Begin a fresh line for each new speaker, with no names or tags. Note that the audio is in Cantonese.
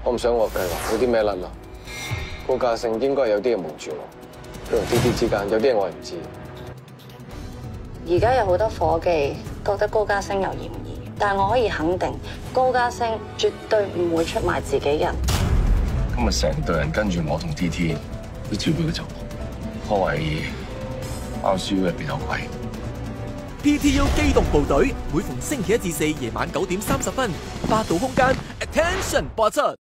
我唔想我計劃有啲咩甩咯。高家勝應該有啲嘢瞞住我，佢同 TT 之間有啲嘢我係唔知。
而家有好多伙計覺得高家勝有嫌疑，但係我可以肯定，高家勝絕對唔會出賣自己人。
今日成隊人跟住我同 TT 都照佢嘅就，我懷疑RCU入邊有鬼。
PTU 機動部隊每逢星期1至4夜晚9點30分，8度空間 Attention 播出。